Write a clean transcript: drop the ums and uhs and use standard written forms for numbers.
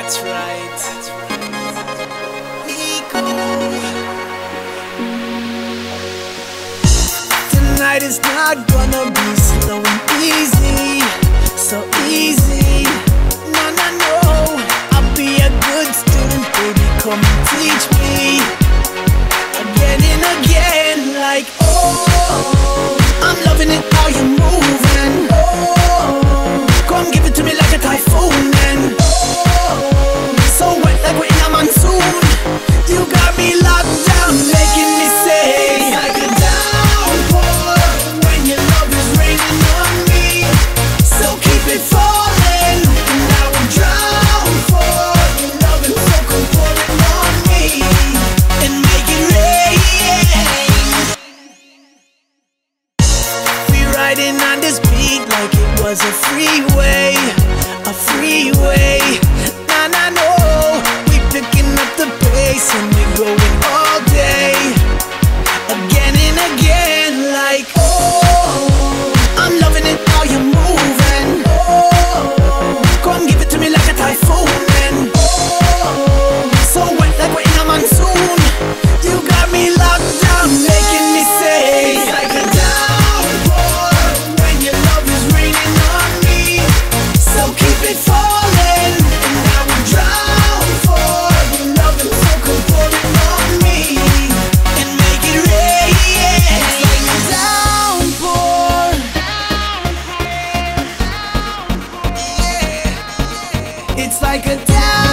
That's right. Nicco. Tonight is not gonna be slow and easy, so easy. No, no, no. I'll be a good student, baby. Come and teach me again and again. Like, oh, I'm loving it how you're moving. Oh, come give it to me like a typhoon. And oh, so wet like we're in a monsoon. You got me locked down, making me say like a downpour when your love is raining on me. So keep it falling, and I will drown for your loving. So come pouring on me and make it rain. We riding on this beat like it was a freeway, a freeway. Nah, nah, no. We picking up the pace and we going all day, again and again. Like, oh, I'm loving it how you're moving. Oh, come give it to me like a typhoon. And oh, so wet like we're in a monsoon. You got me locked down, making me say like a downpour when your love is raining on me. So keep it falling, and I will drown for your loving. So come pouring on me and make it rain. It's like a downpour. Yeah. It's like a downpour.